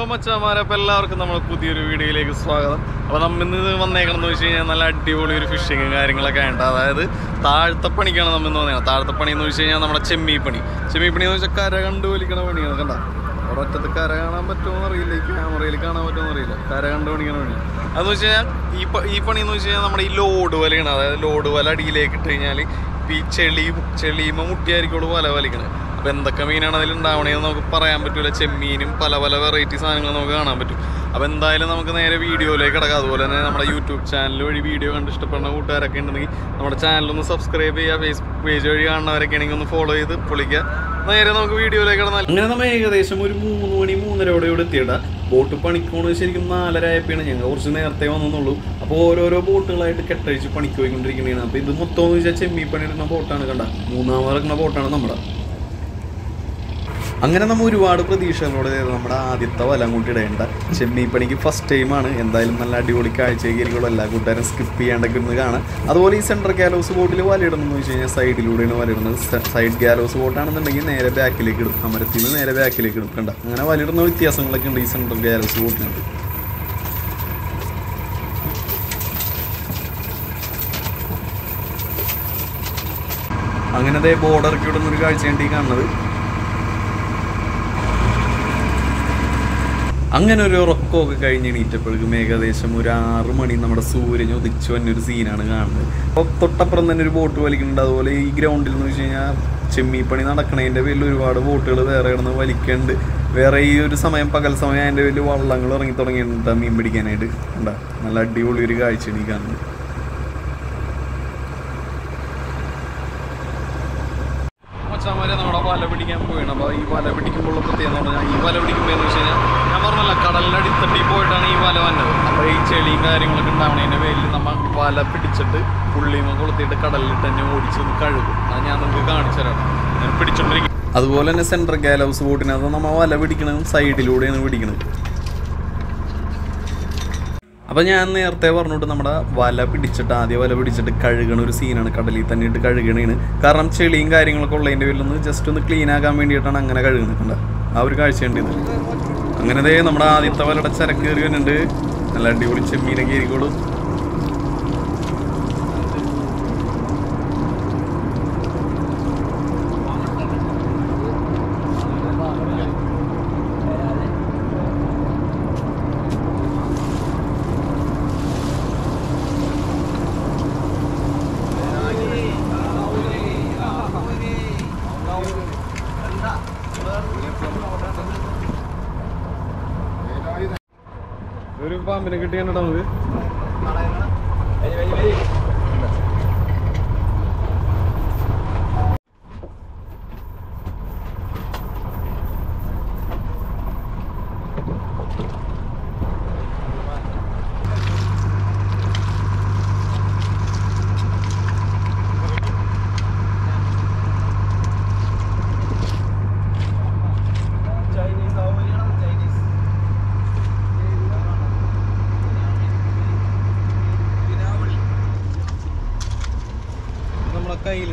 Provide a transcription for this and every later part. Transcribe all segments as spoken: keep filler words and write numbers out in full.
മച്ചാമാരെ അപ്പോൾ എല്ലാവർക്കും നമ്മൾ പുതിയൊരു വീഡിയോയിലേക്ക് സ്വാഗതം. അപ്പോൾ നമ്മൾ ഇന്ന് വന്നേക്കണമെന്ന് വെച്ച് കഴിഞ്ഞാൽ നല്ല അടിപൊളി ഒരു ഫിഷിങ്ങും കാര്യങ്ങളൊക്കെ ഉണ്ട്. അതായത് താഴത്തപ്പണിക്കാണ് നമ്മൾ ഇന്ന് വന്നേക്കുന്നത്. താഴത്തപ്പണി എന്ന് വെച്ച് കഴിഞ്ഞാൽ നമ്മുടെ ചെമ്മീപ്പണി. ചെമ്മീപ്പണി എന്ന് വെച്ചാൽ കര കണ്ടു വലിക്കണ പണിയാണ്. കണ്ട അവിടെ ഒറ്റത്ത് കര കാണാൻ പറ്റുമോ അറിയില്ല, ഈ ക്യാമറയിൽ കാണാൻ പറ്റുമോ അറിയില്ല. കര കണ്ടു പണിക്കണ പണിയാണ്. അതെന്ന് വെച്ച് കഴിഞ്ഞാൽ ഈ ഈ പണി എന്ന് വെച്ച് കഴിഞ്ഞാൽ നമ്മുടെ ഈ ലോഡ് വലയാണ്. അതായത് ലോഡ് വല അടിയിലേക്ക് ഇട്ട് കഴിഞ്ഞാൽ ഈ ചെളി ചെളിയുമ്പോൾ മുട്ടിയായിരിക്കും വല വലിക്കണത്. അപ്പോൾ എന്തൊക്കെ മീനാണ് അതിലുണ്ടാവണേന്ന് നമുക്ക് പറയാൻ പറ്റില്ല. ചെമ്മീനും പല പല വെറൈറ്റി സാധനങ്ങൾ നമുക്ക് കാണാൻ പറ്റും. അപ്പോൾ എന്തായാലും നമുക്ക് നേരെ വീഡിയോയിലേക്ക് കിടക്കാം. അതുപോലെ തന്നെ നമ്മുടെ യൂട്യൂബ് ചാനൽ വഴി വീഡിയോ കണ്ട് ഇഷ്ടപ്പെടുന്ന കൂട്ടുകാരൊക്കെ ഉണ്ടെങ്കിൽ നമ്മുടെ ചാനലൊന്ന് സബ്സ്ക്രൈബ് ചെയ്യുക. ഫേസ്ബുക്ക് പേജ് വഴി കാണുന്നവരൊക്കെ ആണെങ്കിൽ ഒന്ന് ഫോളോ ചെയ്ത് പൊളിക്കുക. നേരെ നമുക്ക് വീഡിയോയിലേക്ക് കിടന്നാൽ അങ്ങനെ നമ്മൾ ഏകദേശം ഒരു മൂന്ന് മണി മൂന്നരയോടെ ഇവിടെ എത്തിയിട്ടാ. ബോട്ട് പണിക്കോണ് ശരിക്കും നാലരയായപ്പോഴാണ് ഞങ്ങൾ കുറച്ച് നേരത്തെ വന്നെന്നുള്ളൂ. അപ്പോൾ ഓരോരോ ബോട്ടുകളായിട്ട് കെട്ടഴിച്ച് പണിക്ക് പോയിക്കൊണ്ടിരിക്കുന്നതാണ്. അപ്പോൾ ഇത് മൊത്തം എന്ന് വെച്ചാൽ ചെമ്മീ പണി എടുക്കുന്ന ബോട്ടാണ്. കണ്ട മൂന്നാമത് ഇറങ്ങുന്ന ബോട്ടാണ് നമ്മുടെ. അങ്ങനെ നമ്മൾ ഒരുപാട് പ്രതീക്ഷകളോടെ നമ്മുടെ ആദ്യത്തെ വല അങ്ങോട്ട് ഇടേണ്ട ചെമ്മീപ്പണിക്ക് ഫസ്റ്റ് ടൈമാണ്. എന്തായാലും നല്ല അടിപൊളി കാഴ്ചയൊക്കെ എല്ലാ കൂട്ടുകാരും സ്കിപ്പ് ചെയ്യാണ്ടൊക്കെ ഒന്ന് കാണാം. അതുപോലെ ഈ സെൻട്രൽ ഗാലോസ് ബോട്ടിൽ വലയിടണമെന്ന് വെച്ച് കഴിഞ്ഞാൽ സൈഡിലൂടെയാണ് വലയിടുന്നത്. സൈഡ് ഗാലോസ് ബോട്ടാണെന്നുണ്ടെങ്കിൽ നേരെ ബാക്കിലേക്ക് ഇടും, അമരത്തിൽ നിന്ന് നേരെ ബാക്കിലേക്ക് ഇടും. കണ്ട അങ്ങനെ വലയിടുന്ന വ്യത്യാസങ്ങളൊക്കെ ഉണ്ട് ഈ സെൻട്രൽ ഗാലോസ് ബോട്ടിനകത്ത്. അങ്ങനത്തെ ബോർഡർക്ക് ഇടുന്നൊരു കാഴ്ചയാണ് ഈ കാണുന്നത്. അങ്ങനെ ഒരു ഉറക്കമൊക്കെ കഴിഞ്ഞ് എണീറ്റപ്പോഴേക്കും ഏകദേശം ഒരു ആറ് മണി നമ്മുടെ സൂര്യൻ ഉദിച്ചു വന്നൊരു സീനാണ് കാണുന്നത്. അപ്പോൾ തൊട്ടപ്പുറം തന്നെ ഒരു ബോട്ട് വലിക്കുന്നുണ്ട്. അതുപോലെ ഈ ഗ്രൗണ്ടിൽ എന്ന് വെച്ച് കഴിഞ്ഞാൽ ചെമ്മീപ്പണി നടക്കണതിൻ്റെ പേരിൽ ഒരുപാട് ബോട്ടുകൾ വേറെ കിടന്ന് വലിക്കുന്നുണ്ട്. വേറെ ഈ ഒരു സമയം പകൽ സമയം അതിൻ്റെ പേരിൽ വള്ളങ്ങൾ ഇറങ്ങി തുടങ്ങിയിട്ടുണ്ട് മീൻ പിടിക്കാനായിട്ട്. ഉണ്ടാ നല്ല അടിപൊളി ഒരു കാഴ്ചയാണ് ഈ കാണുന്നത്. മച്ചാമാരെ നമ്മുടെ വല പിടിക്കാൻ പോവുകയാണ്. അപ്പോൾ ഈ വല പിടിക്കുമ്പോഴുള്ള പ്രത്യേകത എന്ന് പറഞ്ഞാൽ ഈ വല പിടിക്കുമ്പോൾ എന്ന് വെച്ച് കഴിഞ്ഞാൽ ഞാൻ പറഞ്ഞല്ല കടലിൻ്റെ അടിത്തട്ടി പോയിട്ടാണ് ഈ വല വന്നത്. അപ്പോൾ ഈ ചെളിയും കാര്യങ്ങളൊക്കെ ഉണ്ടാവണതിൻ്റെ പേരിൽ നമ്മൾ വല പിടിച്ചിട്ട് പുള്ളിമ കൊളുത്തിയിട്ട് കടലിൽ തന്നെ ഓടിച്ച് കഴുകും. അത് ഞാൻ നിങ്ങൾക്ക് കാണിച്ചു തരാം. ഞാൻ പിടിച്ചോണ്ടിരിക്കും. അതുപോലെ തന്നെ സെൻട്രൽ ഗാലൗസ് ബോട്ടിനകത്ത് നമ്മൾ വല പിടിക്കണതും സൈഡിലൂടെയാണ് പിടിക്കുന്നത്. അപ്പോൾ ഞാൻ നേരത്തെ പറഞ്ഞിട്ട് നമ്മുടെ വല പിടിച്ചിട്ട് ആദ്യം വല പിടിച്ചിട്ട് കഴുകണ ഒരു സീനാണ്. കടലിൽ തന്നെ ഇട്ട് കഴുകണേണ്. കാരണം ചെളിയും കാര്യങ്ങളൊക്കെ ഉള്ളതിൻ്റെ പേരിലൊന്ന് ജസ്റ്റ് ഒന്ന് ക്ലീൻ ആക്കാൻ വേണ്ടിയിട്ടാണ് അങ്ങനെ കഴുകുന്നത്. കണ്ട ആ ഒരു കാഴ്ചയുണ്ട് ഇത്. അങ്ങനത്തെ നമ്മുടെ ആദ്യത്തെ വലയുടെ ചരക്ക് കയറി വരുന്നുണ്ട്. നല്ല അടിപൊളി ചെമ്മീനൊക്കെ ആയിരിക്കുള്ളൂ. ഒരു പാമ്പിനെ കിട്ടിയാണ്ടോ നമുക്ക്. കയ്യിൽ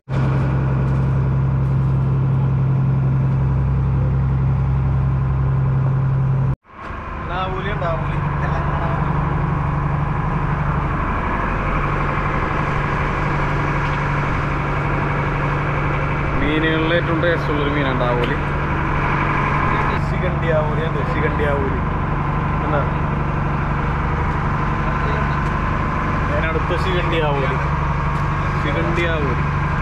മീനുകളിൽ ഏറ്റവും ടേസ്റ്റ് ഉള്ളൊരു മീനാണ് ആവൂലി. ശിഖണ്ഡി ആവൂലി ഉണ്ട്. ശിഖണ്ഡി ആവൂലി എന്താ അതിനടുത്ത ശിഖണ്ഡി ആവൂലി. ശിഖണ്ഡി ആവൂലി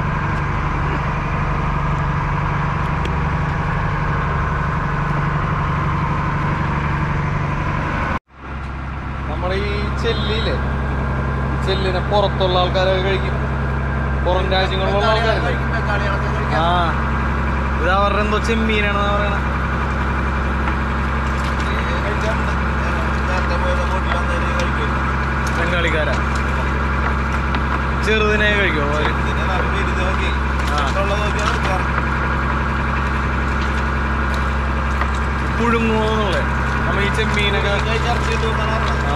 നമ്മുടെ ഈ ചെല്ലിയില്ലേ, ചെല്ലിനെ പുറത്തുള്ള ആൾക്കാരൊക്കെ കഴിക്കും. പുറം രാജ്യങ്ങളിലുള്ള ആൾക്കാരല്ലേ. ആ ഇത് അവരുടെ എന്തോ ചെമ്മീനാണെന്നാ പറയണ. ബംഗാളിക്കാരാ ചെറുതിനെ കഴിക്കുമോ? പുഴുങ്ങുന്നേ നമ്മ ഈ ചെമ്മീനൊക്കെ. ആ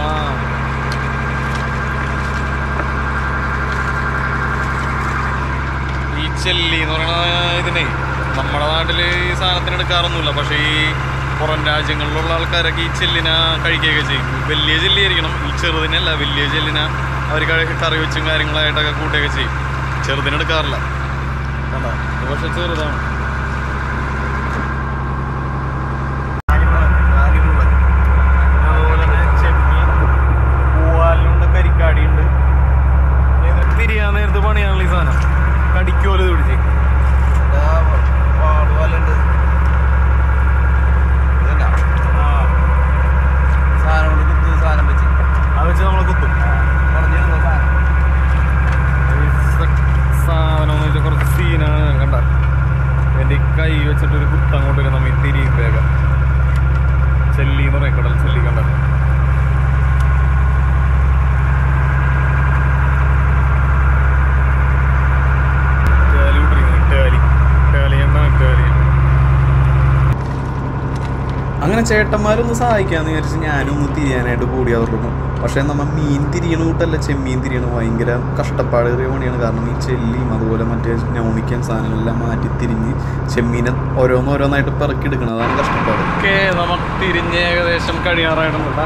ഈ ചെല്ലി എന്ന് പറയുന്ന ഇതിനെ നമ്മുടെ നാട്ടിൽ ഈ സാധനത്തിന് എടുക്കാറൊന്നുമില്ല. പക്ഷേ ഈ പുറം രാജ്യങ്ങളിലുള്ള ആൾക്കാരൊക്കെ ഈ ചെല്ലിന കഴിക്കുകയൊക്കെ ചെയ്യും. വലിയ ചെല്ലിയായിരിക്കണം, ഈ ചെറുതിനല്ല, വലിയ ചെല്ലിന അവർ കറി വെച്ചും കാര്യങ്ങളായിട്ടൊക്കെ കൂട്ടുകയൊക്കെ ചെയ്യും. ചെറുതിനെടുക്കാറില്ല. കണ്ടോ, ഇത് പക്ഷെ ചെറുതാണ്. അതുപോലെ തന്നെ ചെമ്മീൻ, പൂവാലുണ്ട്, കരിക്കാടിയുണ്ട്. തിരിയാൻ നേരത്ത് പണിയാണല്ലോ ഈ സാധനം. കടിക്കോല് പിടിച്ച് പാടുവാലുണ്ട്. സാധനം കൊണ്ട് കുത്തു, സാധനം വെച്ച് അത് വെച്ച് നമ്മളെ കുത്തും. സാധനം എന്ന് വെച്ചാൽ കുറച്ച് സീനാണ്. കണ്ട എൻ്റെ ഈ കൈ വെച്ചിട്ടൊരു കുത്ത് അങ്ങോട്ട് വരും. നമ്മൾ ഈ തിരിയും വേഗം ചെല്ലി എന്ന് പറയും, കടൽ ചെല്ലി. കണ്ട അങ്ങനെ ചേട്ടന്മാരൊന്ന് സഹായിക്കാമെന്ന് വിചാരിച്ച് ഞാനും ഒന്ന് തിരിയാനായിട്ട് കൂടി അവരുടെ. പക്ഷേ നമ്മൾ മീൻ തിരിയണ കൂട്ടല്ല ചെമ്മീൻ തിരിയണം. ഭയങ്കര കഷ്ടപ്പാടേറിയ പണിയാണ്. കാരണം ഈ ചെല്ലിയും അതുപോലെ മറ്റേ ഞൗണിക്കാൻ സാധനങ്ങളെല്ലാം മാറ്റി തിരിഞ്ഞ് ചെമ്മീനെ ഓരോന്നോരോന്നായിട്ട് പിറക്കിയെടുക്കണം. അതാണ് കഷ്ടപ്പാട്. ഓക്കെ, നമുക്ക് തിരിഞ്ഞ് ഏകദേശം കഴിയാറായിട്ടുണ്ട്.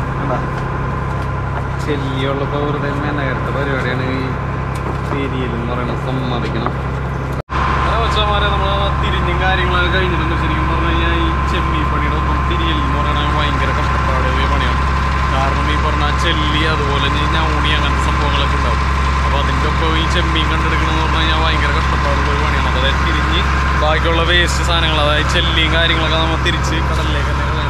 ചെല്ലിയുള്ളപ്പോൾ വെറുതെ മെനകരത്തെ പരിപാടിയാണ് ഈ തിരിയലെന്ന് പറയുന്നത്, സമ്മതിക്കണം. വെച്ചാൽ നമ്മൾ തിരിഞ്ഞും കാര്യങ്ങളൊക്കെ കഴിഞ്ഞിട്ടുണ്ട്. ശരിക്കും പറഞ്ഞു കഴിഞ്ഞാൽ ഈ ചെമ്മീൻ പണിയുടെ ഒപ്പം തിരിയൽ എന്ന് പറയുന്നത് ഭയങ്കര കഷ്ടപ്പാടേറിയ പണിയാണ്. കാരണം ഈ പറഞ്ഞ ചെല്ലി അതുപോലെ ഞൗണി അങ്ങനത്തെ സംഭവങ്ങളൊക്കെ ഉണ്ടാവും. അപ്പോൾ അതിൻ്റെ ഒപ്പം ഈ ചെമ്മീൻ കണ്ടെടുക്കണമെന്ന് പറഞ്ഞു കഴിഞ്ഞാൽ ഭയങ്കര കഷ്ടപ്പാടുള്ള പണിയാണ്. അപ്പോൾ അതായത് തിരിഞ്ഞ് ബാക്കിയുള്ള വേസ്റ്റ് സാധനങ്ങൾ, അതായത് ചെല്ലിയും കാര്യങ്ങളൊക്കെ നമ്മൾ തിരിച്ച് കടലിലേക്ക് തന്നെ കളയാനുണ്ട്.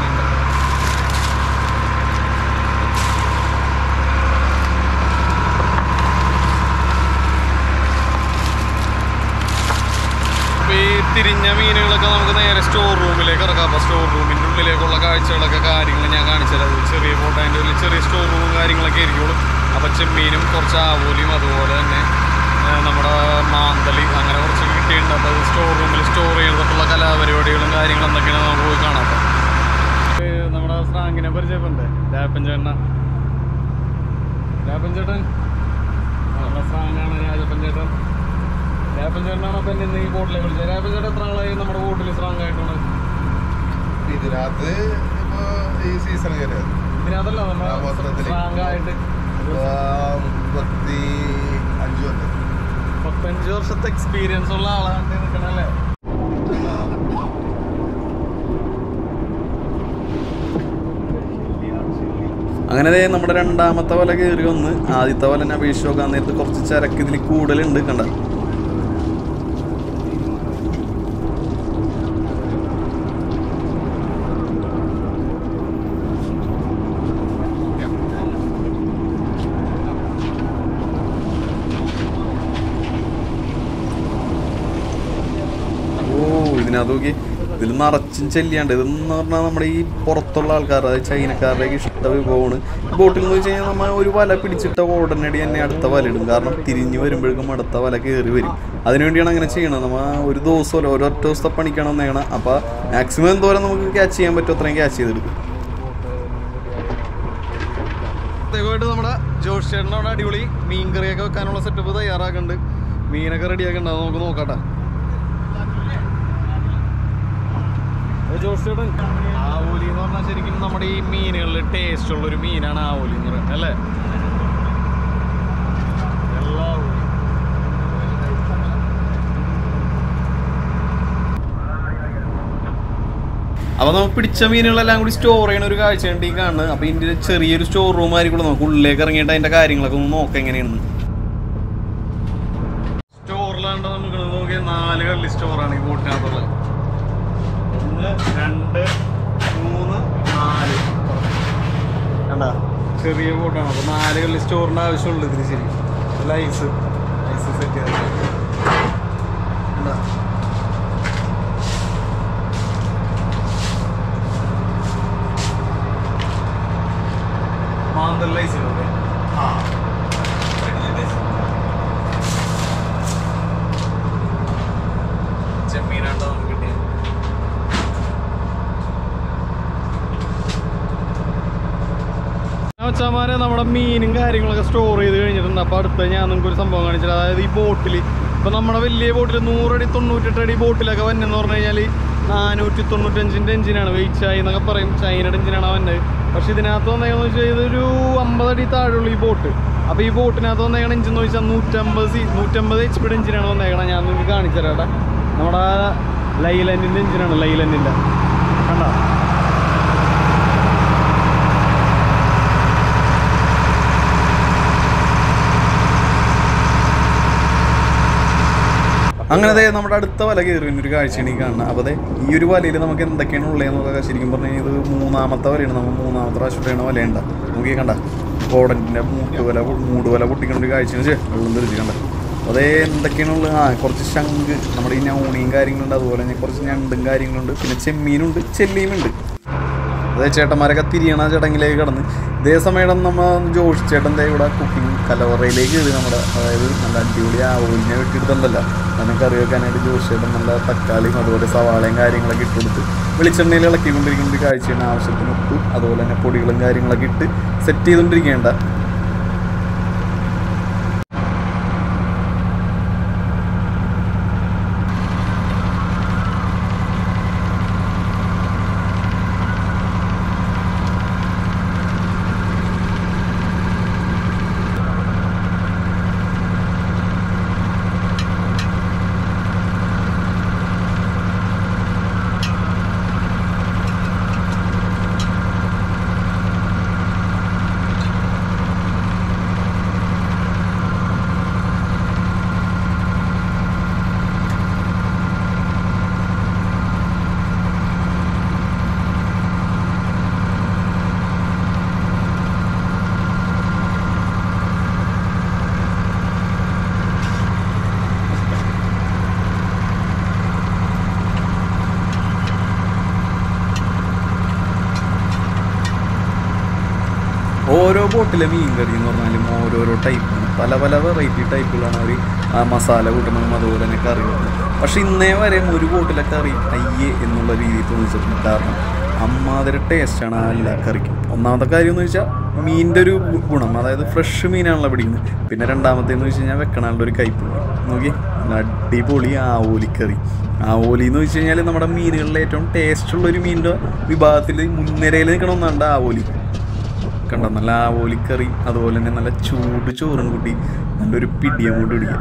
ഈ തിരിഞ്ഞ മീനുകളൊക്കെ നമുക്ക് നേരെ സ്റ്റോർ റൂമിലേക്ക് ഇറക്കാം. അപ്പോൾ സ്റ്റോർ റൂമിൻ്റെ ഉള്ളിലേക്കുള്ള കാഴ്ചകളൊക്കെ കാര്യങ്ങൾ ഞാൻ കാണിച്ചത്. ചെറിയ ബോട്ട്, അതിൻ്റെ ഉള്ളിൽ ചെറിയ സ്റ്റോർ റൂമും കാര്യങ്ങളൊക്കെ ആയിരിക്കുള്ളൂ. അപ്പോൾ ചെമ്മീനും കുറച്ച് ആവോലിയും അതുപോലെ തന്നെ നമ്മുടെ മാന്തളി അങ്ങനെ കുറച്ച് കിട്ടിയിട്ടുണ്ട്. അപ്പോൾ അത് സ്റ്റോർ റൂമിൽ സ്റ്റോർ ചെയ്തിട്ടുള്ള കലാപരിപാടികളും കാര്യങ്ങളും എന്തൊക്കെയാണ് നമുക്ക് പോയി കാണാം. അപ്പോൾ നമ്മുടെ സ്രാങ്കിനെ പരിചയപ്പെടേ, രാപ്പൻ ചേട്ടനാ. രാപ്പൻ ചേട്ടൻ നമ്മുടെ സ്രാങ്ങാണ്, രാജപ്പൻ ചേട്ടൻ. രാപ്പൻ ചേട്ടനാണ് അപ്പം എന്നെ ഈ ബോട്ടിലേക്ക് വിളിച്ചത്. രാപ്പൻ ചേട്ടൻ എത്ര ആളായി നമ്മുടെ ബോട്ടിൽ സ്ട്രോങ് ആയിട്ടാണ്? ഇതിനകത്ത് ഇപ്പൊ ഈ സീസൺ കയറിയത് ഇതിനകത്തല്ല നമ്മൾ സ്ട്രോങ് ആയിട്ട് മുപ്പത്തി അഞ്ച് വർഷം മുപ്പത്തഞ്ച് വർഷത്തെ എക്സ്പീരിയൻസ് ഉള്ള ആളാണ് നിൽക്കണല്ലേ. അങ്ങനെ നമ്മുടെ രണ്ടാമത്തെ വല കയറി വന്ന് ആദ്യത്തെ വല തന്നെ അപേക്ഷിച്ച് നോക്കാൻ നേരത്ത് കുറച്ച് ചരക്ക് ഇതിൽ കൂടുതലുണ്ട്. കണ്ട ഇതിനകത്ത് നോക്കി, ഇതിൽ നിറച്ചും ചെല്ലിയാണ്ട്. ഇതെന്ന് പറഞ്ഞാൽ നമ്മുടെ ഈ പുറത്തുള്ള ആൾക്കാർ, അതായത് ചൈനക്കാരുടെയൊക്കെ ഇഷ്ട വിഭവമാണ്. ബോട്ടിൽ എന്ന് വെച്ച് കഴിഞ്ഞാൽ നമ്മൾ ഒരു വല പിടിച്ചിട്ട ഉടനടി തന്നെ അടുത്ത വല ഇടും. കാരണം തിരിഞ്ഞ് വരുമ്പോഴേക്കും അടുത്ത വല കയറി വരും. അതിനുവേണ്ടിയാണ് അങ്ങനെ ചെയ്യണത്. നമ്മൾ ഒരു ദിവസം ഓരോറ്റ ദിവസത്തെ പണിക്കാണ് വന്നേക്കണം. അപ്പോൾ മാക്സിമം എന്തോരം നമുക്ക് ക്യാച്ച് ചെയ്യാൻ പറ്റും അത്രയും ക്യാച്ച് ചെയ്തെടുക്കും. പ്രത്യേകമായിട്ട് നമ്മുടെ ജോഷ് ചേട്ടൻ്റെ അവിടെ അടിപൊളി മീൻ കറിയൊക്കെ വെക്കാനുള്ള സെറ്റപ്പ് തയ്യാറാക്കുന്നുണ്ട്. മീനൊക്കെ റെഡിയാക്കുന്നുണ്ട്, അത് നമുക്ക് നോക്കട്ടെ. ജോഷ് ചേട്ടൻ, ആവോലി എന്ന് പറഞ്ഞാൽ ശരിക്കും നമ്മുടെ ഈ മീനുകളിൽ ടേസ്റ്റ് ഉള്ളൊരു മീനാണ് ആവോലി എന്ന് പറയുന്നത് അല്ലേ? എല്ലാ അപ്പോൾ നമുക്ക് പിടിച്ച മീനുകളെല്ലാം കൂടി സ്റ്റോർ ചെയ്യണ ഒരു കാഴ്ചയുണ്ട് ഈ കാണുന്നത്. അപ്പോൾ ഇതിൻ്റെ ചെറിയൊരു സ്റ്റോർ റൂം ആയിരിക്കും. നമുക്ക് ഉള്ളിലേക്ക് ഇറങ്ങിയിട്ട് അതിൻ്റെ കാര്യങ്ങളൊക്കെ ഒന്ന് നോക്കാം എങ്ങനെയാണ്. സ്റ്റോറിലാണ്ട് നമുക്ക് നോക്കിയാൽ നാല് കള്ളി സ്റ്റോറാണ് ഈ ബോട്ടിനകത്തുള്ളത്. ഒന്ന്, രണ്ട്, മൂന്ന്, നാല്. കണ്ടാ ചെറിയ ബോട്ടാണ്. അപ്പോൾ നാല് കള്ളി സ്റ്റോറിൻ്റെ ആവശ്യമുള്ളൂ ഇതിന്. ശരി, അല്ല ഐസ് ഐസ് സെറ്റ് ചെയ്ത് എന്താ മാന്തൽ ഐസ് ഇല്ലേ? ആ ചെമ്മീനാണ്ടോ നമുക്ക് കിട്ടിയത്. വെച്ചാൽ നമ്മുടെ മീനും കാര്യങ്ങളൊക്കെ സ്റ്റോർ ചെയ്ത് കഴിഞ്ഞിട്ടുണ്ട്. അപ്പോൾ അടുത്ത ഞാൻ നിങ്ങൾക്ക് ഒരു സംഭവം കാണിച്ചത്. അതായത് ഈ ബോട്ടിൽ ഇപ്പോൾ നമ്മുടെ വലിയ ബോട്ടിൽ നൂറടി തൊണ്ണൂറ്റെട്ട് അടി ബോട്ടിലൊക്കെ വന്നെന്ന് പറഞ്ഞു കഴിഞ്ഞാൽ നാനൂറ്റി തൊണ്ണൂറ്റഞ്ചിൻ്റെ എഞ്ചിനാണ്, വെയിറ്റ് ചായ എന്നൊക്കെ പറയും, ചൈനയുടെ എഞ്ചിനാണ് അവൻ്റെ. പക്ഷെ ഇതിനകത്ത് വന്നേക്കെന്ന് വെച്ചാൽ ഇതൊരു അമ്പതടി താഴെയുള്ള ഈ ബോട്ട്. അപ്പോൾ ഈ ബോട്ടിനകത്ത് വന്നേക്കണ എഞ്ചിൻ എന്ന് വെച്ചാൽ നൂറ്റമ്പത് സി നൂറ്റമ്പത് എച്ച് പിയുടെ എഞ്ചിനാണ് വന്നേക്കണം. ഞാൻ നിങ്ങൾക്ക് കാണിച്ചു തരാം കേട്ടോ. നമ്മുടെ ലൈലൻഡിൻ്റെ എഞ്ചിനാണ്, ലൈലൻഡിൻ്റെ കണ്ടോ. അങ്ങനെ നമ്മുടെ അടുത്ത വല കയറി ഒരു കാഴ്ചയാണ് ഈ കാണുന്നത്. അപ്പോൾ അതെ ഈ ഒരു വലയിൽ നമുക്ക് എന്തൊക്കെയാണ് ഉള്ളതെന്നൊക്കെ ശരിക്കും പറഞ്ഞാൽ ഇത് മൂന്നാമത്തെ വലയാണ്. നമ്മൾ മൂന്നാമത്തെ പ്രാവശ്യമാണ് വലയുണ്ട. നമുക്ക് കണ്ട കോടൻ്റെ മൂട്ടുവല മൂടുവല പൊട്ടിക്കുന്ന ഒരു കാഴ്ചയാണ് വെള്ളം തെറിച്ച് കണ്ട. അതേ എന്തൊക്കെയാണുള്ളത്? ആ കുറച്ച് ശംഖ്, നമ്മുടെ ഈ ഞൗണിയും കാര്യങ്ങളുണ്ട്, അതുപോലെ തന്നെ കുറച്ച് ഞണ്ടും കാര്യങ്ങളുണ്ട്, പിന്നെ ചെമ്മീനുണ്ട്, ചെല്ലിയുമുണ്ട്. അതേ ചേട്ടന്മാരൊക്കെ തിരിയണ ചടങ്ങിലേക്ക് കടന്ന് ഇതേ സമയം നമ്മൾ ജോഷി ചേട്ടൻ്റെ ഇവിടെ കുക്കിംഗ് കലവറയിലേക്ക് കയറി. നമ്മുടെ അതായത് നല്ല അടിപൊളി ആവോലിനെ വെട്ടിയെടുത്തുണ്ടല്ലോ, അതിനെ കറി വെക്കാനായിട്ട് ജോഷി ചേട്ടൻ നല്ല തക്കാളിയും അതുപോലെ സവാളയും കാര്യങ്ങളൊക്കെ ഇട്ടുകൊടുത്ത് വെളിച്ചെണ്ണയിൽ ഇളക്കിക്കൊണ്ടിരിക്കുന്ന ഒരു കാഴ്ചയാണ്. ആവശ്യത്തിന് ഉപ്പ് അതുപോലെ തന്നെ പൊടികളും കാര്യങ്ങളൊക്കെ ഇട്ട് സെറ്റ് ചെയ്തുകൊണ്ടിരിക്കേണ്ട. ഓരോ ബോട്ടിലെ മീൻ കറി എന്ന് പറഞ്ഞാലും ഓരോരോ ടൈപ്പാണ്, പല പല വെറൈറ്റി ടൈപ്പുകളാണ് അവർ ആ മസാല കൂട്ടണം, അതുപോലെ തന്നെ കറി കൂട്ടണം. പക്ഷെ ഇന്നേ വരെ ഒരു ബോട്ടിലെ കറി അയ്യേ എന്നുള്ള രീതിയിൽ തോന്നിച്ചിട്ടുണ്ട്. കാരണം അമ്മാതിരി ടേസ്റ്റാണ് ആ എല്ലാ കറിക്കും. ഒന്നാമത്തെ കാര്യം എന്ന് വെച്ചാൽ മീനിൻ്റെ ഒരു ഗുണം, അതായത് ഫ്രഷ് മീനാണല്ലോ പിടിക്കുന്നത്. പിന്നെ രണ്ടാമത്തേന്ന് വെച്ച് കഴിഞ്ഞാൽ വെക്കണുള്ള ഒരു കയ്പുണ്ട്. നോക്കി അടിപൊളി ആവോലിക്കറി. ആവോലി എന്ന് വെച്ച് കഴിഞ്ഞാൽ നമ്മുടെ മീനുകളിലെ ഏറ്റവും ടേസ്റ്റുള്ളൊരു മീനിൻ്റെ വിഭാഗത്തിൽ മുൻനിരയിൽ നിൽക്കണ ഒന്നാണ് ആവോലി. കണ്ടോ നല്ല ആവോലിക്കറി, അതുപോലെ തന്നെ നല്ല ചൂട് ചോറും കൂട്ടി നല്ലൊരു പിടിയും കൊണ്ട് പിടിക്കുക.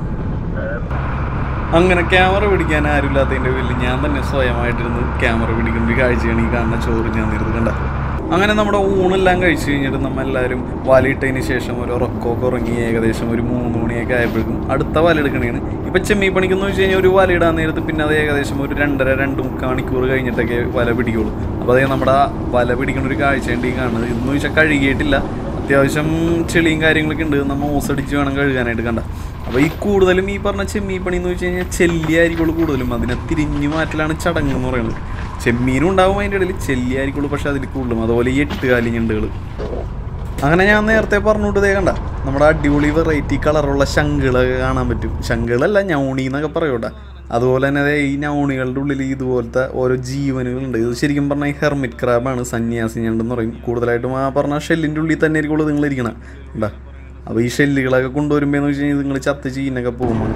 അങ്ങനെ ക്യാമറ പിടിക്കാൻ ആരുമില്ലാത്തതിൻ്റെ പേരിൽ ഞാൻ തന്നെ സ്വയമായിട്ടിരുന്ന് ക്യാമറ പിടിക്കുന്ന ഒരു കാഴ്ചയാണ് ഈ കാണുന്ന ചോറ് ഞാൻ നേരത്തെ കണ്ട. അങ്ങനെ നമ്മുടെ ഊണെല്ലാം കഴിച്ച് കഴിഞ്ഞിട്ട് നമ്മളെല്ലാവരും വലയിട്ടതിന് ശേഷം ഒരു ഉറക്കമൊക്കെ ഉറങ്ങി ഏകദേശം ഒരു മൂന്ന് മണിയൊക്കെ ആയപ്പോഴേക്കും അടുത്ത വല എടുക്കണേണ്. ഇപ്പം ചെമ്മീൻ പണിക്കെന്ന് വെച്ച് കഴിഞ്ഞാൽ ഒരു വല ഇടാൻ നേരത്ത് പിന്നെ അത് ഏകദേശം ഒരു രണ്ടര രണ്ട് മുക്കാൽ മണിക്കൂർ കഴിഞ്ഞിട്ടൊക്കെ വല പിടിക്കുള്ളൂ. അപ്പോൾ അതേ നമ്മുടെ വല പിടിക്കുന്ന ഒരു കാഴ്ചയുണ്ട് ഈ കാണുന്നത്. ഇതെന്ന് വെച്ചാൽ കഴുകിയിട്ടില്ല, അത്യാവശ്യം ചെളിയും കാര്യങ്ങളൊക്കെ ഉണ്ട്, നമ്മൾ ഓസടിച്ച് വേണം കഴുകാനായിട്ട് കണ്ട. അപ്പോൾ ഈ കൂടുതലും ഈ പറഞ്ഞ ചെമ്മീൻ പണി എന്ന് വെച്ച് കഴിഞ്ഞാൽ ചെല്ലിയായിരിക്കുള്ളൂ കൂടുതലും, അതിനെ തിരിഞ്ഞു മാറ്റലാണ് ചടങ്ങ് എന്ന് പറയുന്നത്. ചെമ്മീനും ഉണ്ടാവും അതിൻ്റെ ഇടയിൽ, ചെല്ലിയായിരിക്കുള്ളൂ പക്ഷെ അതിൽ കൂടുതലും, അതുപോലെ ഈ എട്ടുകാലി ഞണ്ടുകൾ. അങ്ങനെ ഞാൻ നേരത്തെ പറഞ്ഞുകൊണ്ട് ഇതേ കണ്ട നമ്മുടെ അടിപൊളി വെറൈറ്റി കളറുള്ള ശംഖുകളൊക്കെ കാണാൻ പറ്റും. ശംഖുകളല്ല ഞൗണി എന്നൊക്കെ പറയൂട്ടാ. അതുപോലെ തന്നെ ഈ ഞൗണികളുടെ ഉള്ളിൽ ഇതുപോലത്തെ ഓരോ ജീവനുകളുണ്ട്. ഇത് ശരിക്കും പറഞ്ഞാൽ ഈ ഹെർമിറ്റ് ക്രാബാണ്, സന്യാസി ഞണ്ടെന്ന് പറയും. കൂടുതലായിട്ടും ആ പറഞ്ഞ ഷെല്ലിൻ്റെ ഉള്ളിൽ തന്നെ ആയിരിക്കുള്ളൂ നിങ്ങൾ ഇരിക്കണം ഉണ്ടാ. അപ്പോൾ ഈ ഷെല്ലുകളൊക്കെ കൊണ്ടുവരുമ്പോഴെന്ന് വെച്ച് കഴിഞ്ഞാൽ നിങ്ങൾ ചത്ത് ചീനൊക്കെ പോകുമ്പോൾ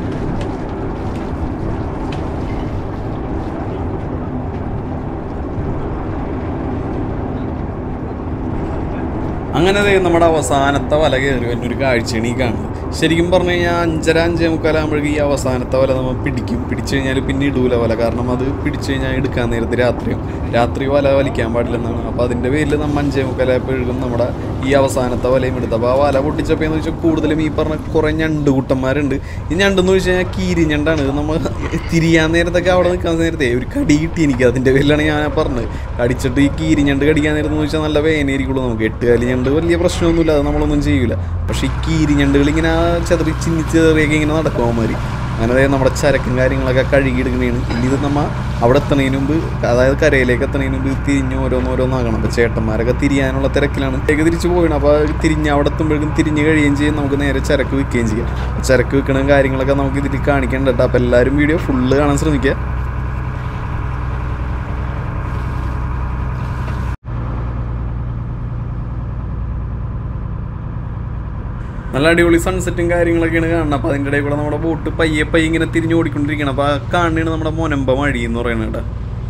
അങ്ങനെ നമ്മുടെ അവസാനത്തെ വല കയറി വരുന്നൊരു കാഴ്ചയാണ് ഈ കാണുന്നത്. ശരിക്കും പറഞ്ഞു കഴിഞ്ഞാൽ അഞ്ചര അഞ്ചേ മുക്കാലാകുമ്പോഴേക്കും ഈ അവസാനത്തെ വല നമ്മൾ പിടിക്കും. പിടിച്ചു കഴിഞ്ഞാൽ പിന്നെ ഇടൂല വല, കാരണം അത് പിടിച്ചു കഴിഞ്ഞാൽ എടുക്കാൻ നേരത്ത് രാത്രിയും രാത്രി വല വലിക്കാൻ പാടില്ലെന്നാണ്. അപ്പോൾ അതിൻ്റെ പേരിൽ നമ്മൾ അഞ്ചേ മുക്കാലായപ്പോഴേക്കും നമ്മുടെ ഈ അവസാനത്തെ വലയും എടുത്തു. അപ്പോൾ ആ വല പൊട്ടിച്ചപ്പോൾ എന്ന് വെച്ചാൽ കൂടുതലും ഈ പറഞ്ഞ കുറേ ഞണ്ട് കൂട്ടന്മാരുണ്ട്. ഈ ഞണ്ടെന്ന് വെച്ച് കഴിഞ്ഞാൽ കീരിഞ്ഞണ്ടാണ്. ഇത് നമ്മൾ തിരിയാൻ നേരത്തൊക്കെ അവിടെ നിൽക്കാൻ നേരത്തെ ഒരു കടി കിട്ടി എനിക്ക്, അതിൻ്റെ പേരിലാണ് ഞാൻ പറഞ്ഞത്. കടിച്ചിട്ട് ഈ കീരിഞ്ഞണ്ട് കടിക്കാൻ നേരത്തെന്ന് വെച്ചാൽ നല്ല വേനയായിരിക്കുള്ളൂ നമുക്ക്. എട്ടുകാലി ഞണ്ട് വലിയ പ്രശ്നമൊന്നുമില്ല, അത് നമ്മളൊന്നും ചെയ്യൂല. പക്ഷേ ഈ കീരിഞ്ഞണ്ടുകൾ ഇങ്ങനെ ചെതറി ചിന്നി ചെറിയൊക്കെ ഇങ്ങനെ നടക്കുമാതിരി. അങ്ങനെ നമ്മുടെ ചരക്കും കാര്യങ്ങളൊക്കെ കഴുകിയെടുക്കണേണ്. ഇനി ഇത് നമ്മൾ അവിടെ എത്തുന്നതിന് മുമ്പ്, അതായത് കരയിലേക്ക് എത്തുന്നതിന് മുമ്പ് തിരിഞ്ഞ് ഓരോന്നോരോന്നാകണം. അപ്പോൾ ചേട്ടന്മാരൊക്കെ തിരിയാനുള്ള തിരക്കിലാണ്. ഏക തിരിച്ച് പോകണം. അപ്പോൾ തിരിഞ്ഞ് അവിടെ എത്തുമ്പോഴേക്കും തിരിഞ്ഞ് കഴിയുകയും ചെയ്യും, നമുക്ക് നേരെ ചരക്ക് വിൽക്കുകയും ചെയ്യാം. ചരക്ക് വിൽക്കണ കാര്യങ്ങളൊക്കെ നമുക്ക് ഇതിൽ കാണിക്കേണ്ട കേട്ടോ. അപ്പോൾ എല്ലാവരും വീഡിയോ ഫുള്ള് കാണാൻ ശ്രമിക്കുക. നല്ല അടിപൊളി സൺസെറ്റും കാര്യങ്ങളൊക്കെയാണ് കാണുന്നത്. അപ്പോൾ അതിൻ്റെ ഇടയിൽ കൂടെ നമ്മുടെ ബോട്ട് പയ്യെ പയ്യെ ഇങ്ങനെ തിരിഞ്ഞ് ഓടിക്കൊണ്ടിരിക്കണം. അപ്പോൾ ആ കാണുന്നതാണ് നമ്മുടെ മുനമ്പ മഴി എന്ന് പറയുന്നത് കേട്ടോ.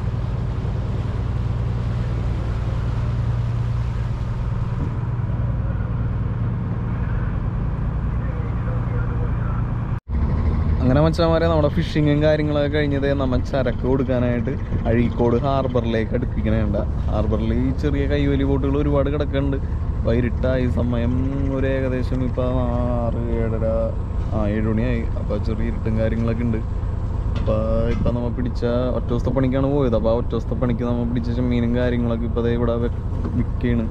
അങ്ങനെ മച്ചാമാരെ നമ്മുടെ ഫിഷിങ്ങും കാര്യങ്ങളൊക്കെ കഴിഞ്ഞത് നമ്മൾ ചരക്ക് കൊടുക്കാനായിട്ട് അഴീക്കോട് ഹാർബറിലേക്ക് അടുപ്പിക്കണേണ്ട. ഹാർബറിൽ ഈ ചെറിയ കൈവലി ബോട്ടുകൾ ഒരുപാട് കിടക്കുന്നുണ്ട്. വൈകിട്ടായി സമയം ഒരു ഏകദേശം ഇപ്പോൾ ആറ് ഏഴര ആ ഏഴ് മണിയായി. അപ്പോൾ ചെറിയ ഇരുട്ടും കാര്യങ്ങളൊക്കെ ഉണ്ട്. അപ്പോൾ ഇപ്പം നമ്മൾ പിടിച്ച ഒറ്റ ദിവസത്തെ പണിക്കാണ് പോയത്. അപ്പോൾ ആ ഒറ്റ ദിവസത്തെ പണിക്ക് നമ്മൾ പിടിച്ച ചെമ്മീനും കാര്യങ്ങളൊക്കെ ഇപ്പോൾ അതേ ഇവിടെ വിൽക്കുകയാണ്.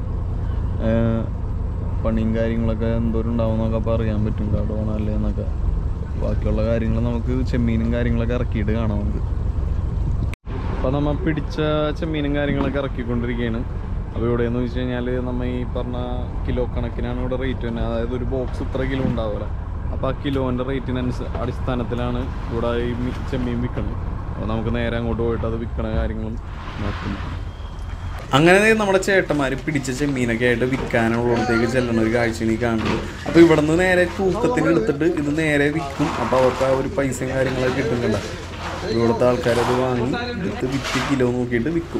പണിയും കാര്യങ്ങളൊക്കെ എന്തോരം ഉണ്ടാവും എന്നൊക്കെ അപ്പോൾ അറിയാൻ പറ്റും കടോണല്ലേ എന്നൊക്കെ. ബാക്കിയുള്ള കാര്യങ്ങൾ നമുക്ക് ചെമ്മീനും കാര്യങ്ങളൊക്കെ ഇറക്കിയിട്ട് കാണാം നമുക്ക്. അപ്പോൾ നമ്മൾ പിടിച്ച ചെമ്മീനും കാര്യങ്ങളൊക്കെ ഇറക്കിക്കൊണ്ടിരിക്കുകയാണ്. അപ്പോൾ ഇവിടെയെന്ന് വെച്ച് കഴിഞ്ഞാൽ നമ്മൾ ഈ പറഞ്ഞ കിലോ കണക്കിനാണ് ഇവിടെ റേറ്റ് തന്നെ. അതായത് ഒരു ബോക്സ് ഇത്ര കിലോ ഉണ്ടാവില്ല. അപ്പോൾ ആ കിലോൻ്റെ റേറ്റിനനുസ അടിസ്ഥാനത്തിലാണ് ഇവിടെ ഈ ചെമ്മീൻ വിൽക്കുന്നത്. അപ്പോൾ നമുക്ക് നേരെ അങ്ങോട്ട് പോയിട്ട് അത് വിൽക്കണ കാര്യങ്ങളും നോക്കുന്നു. അങ്ങനെ നമ്മുടെ ചേട്ടന്മാർ പിടിച്ച ചെമ്മീനൊക്കെ ആയിട്ട് വിൽക്കാനുള്ളിടത്തേക്ക് ചെല്ലുന്ന ഒരു കാഴ്ചയാണ് ഈ കാണുന്നത്. അപ്പോൾ ഇവിടെ നിന്ന് നേരെ തൂക്കത്തിന് എടുത്തിട്ട് ഇത് നേരെ വിൽക്കും. അപ്പോൾ അവർക്ക് ആ ഒരു പൈസയും കാര്യങ്ങളൊക്കെ കിട്ടുന്നുണ്ട്. ഇവിടുത്തെ ആൾക്കാരത് വാങ്ങി എടുത്ത് വിറ്റ് കിലോ നോക്കിയിട്ട് വിൽക്കും.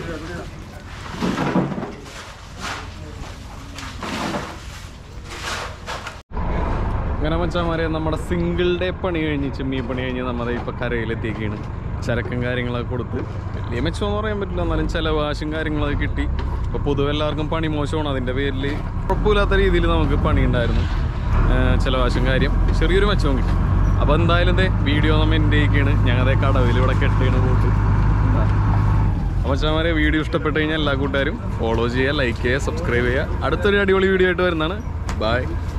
അങ്ങനെ മച്ചാമാരെ നമ്മുടെ സിംഗിൾ ഡേ പണി കഴിഞ്ഞ് ചെമ്മീൻ പണി കഴിഞ്ഞ് നമ്മുടെ ഇപ്പോൾ കരയിലെത്തിയൊക്കെയാണ്. ചരക്കും കാര്യങ്ങളൊക്കെ കൊടുത്ത് വലിയ മെച്ചമെന്ന് പറയാൻ പറ്റില്ല, എന്നാലും ചില വാശും കാര്യങ്ങളൊക്കെ കിട്ടി. ഇപ്പോൾ പൊതുവെ എല്ലാവർക്കും പണി മോശമാണ്. അതിൻ്റെ പേരിൽ കുഴപ്പമില്ലാത്ത രീതിയിൽ നമുക്ക് പണി ഉണ്ടായിരുന്നു. ചില വാശും കാര്യം ചെറിയൊരു മെച്ചവും കിട്ടി. അപ്പോൾ എന്തായാലും എന്തേ വീഡിയോ നമ്മൾ എൻ്റെ ഒക്കെയാണ്. ഞങ്ങളുടെ കടവിൽ ഇവിടെ കെട്ടിയാണ് പോട്ട്. അപ്പോൾ മച്ചാമാരെ വീഡിയോ ഇഷ്ടപ്പെട്ട് കഴിഞ്ഞാൽ എല്ലാ കൂട്ടുകാരും ഫോളോ ചെയ്യുക, ലൈക്ക് ചെയ്യുക, സബ്സ്ക്രൈബ് ചെയ്യുക. അടുത്തൊരു അടിപൊളി വീഡിയോ ആയിട്ട് വരുന്നതാണ്. ബൈ.